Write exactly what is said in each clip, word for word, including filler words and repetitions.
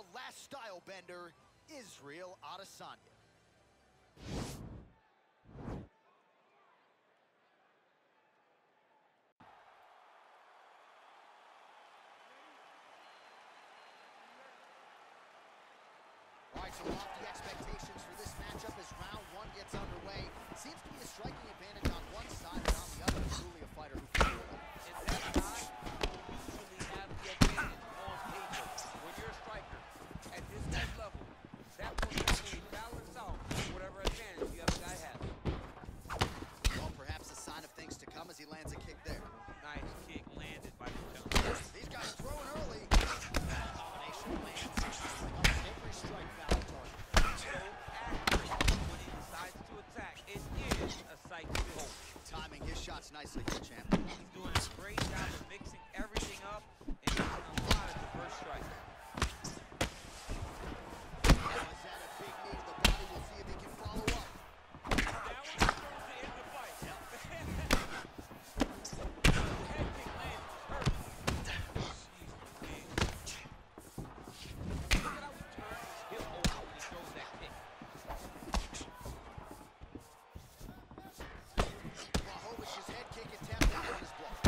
the last style bender, Israel Adesanya. All right, so lofty expectations for this matchup as round one gets underway. Seems to be a striking advantage on one side, and on the other, truly a fighter who can do it. And that side will usually have the advantage on paper. When you're a striker at this next level, that will usually balance out whatever advantage the other guy has. Well, perhaps a sign of things to come as he lands a kick there. Nice kick landed by the jump. These guys throwing early. Combination lands. Every strike valid target. So accurate when he decides to attack. It is a sight to behold. Timing his shots nicely here, champ. He's doing a great job of mixing everything up and using a lot of diverse strikes. Now is that a big knee to the body? We'll see if he can follow up. That was supposed to end the fight. Yep. The head kick lands hurt. Jeez, look at how he turns his hip over when he throws that kick. Blachowicz' head kick attempt, that one is blocked.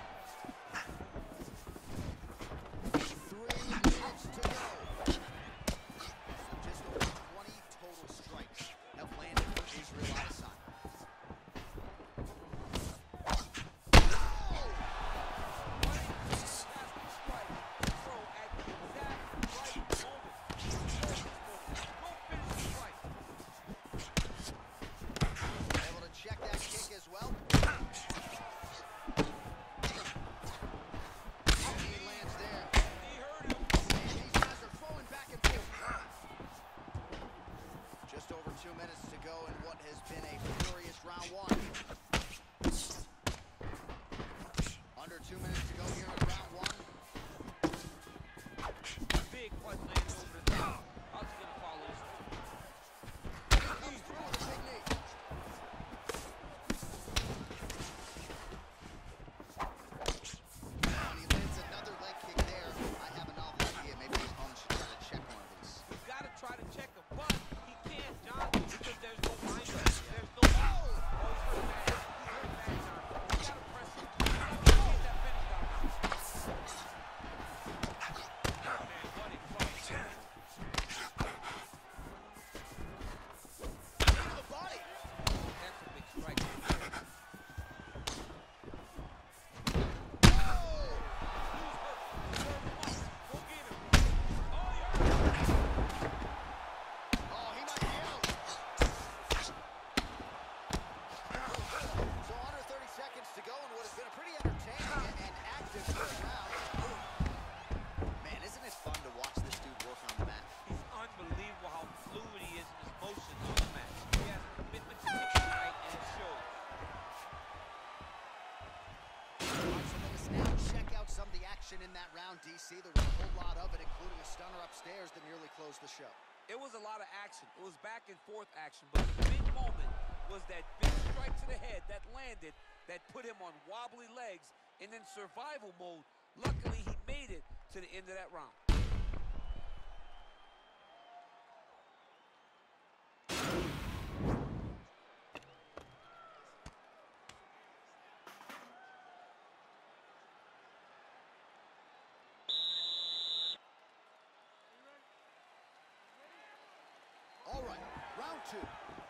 Three minutes to go. So just over twenty total strikes have landed for Israel Adesanya. Able to check that kick as well. And he lands there. And these guys are throwing back and forth. Just over two minutes to go in what has been a furious round one. Under two minutes to go here in round one. Big punch lands over the top. How's he gonna follow this one? Comes through with a big knee. And he lands another leg kick there. I have a novel idea. Maybe his opponent should try to check one of these. He's got to try to check him, but he can't, John, because there's no binder. There's no. Oh, oh he's hurt bad. He's hurt bad, John. You got to press him. You got to get that finish down now. Man, what a fight. into the body. That's a big strike. Oh, he might be out. So under thirty seconds to go in what has been a pretty entertaining and, and active first round. Man, isn't it fun to watch this dude work on the mat? He's unbelievable how fluid he is in his motions on the mat. He has a commitment to get it right, and it shows. All right, so let us now check out some of the action in that round, D C. There was a whole lot of it, including a stunner upstairs that nearly closed the show. It was a lot of action. It was back and forth action, but the big moment was that big strike to the head that landed, that put him on wobbly legs and in survival mode. Luckily, he made it to the end of that round. All right, round two.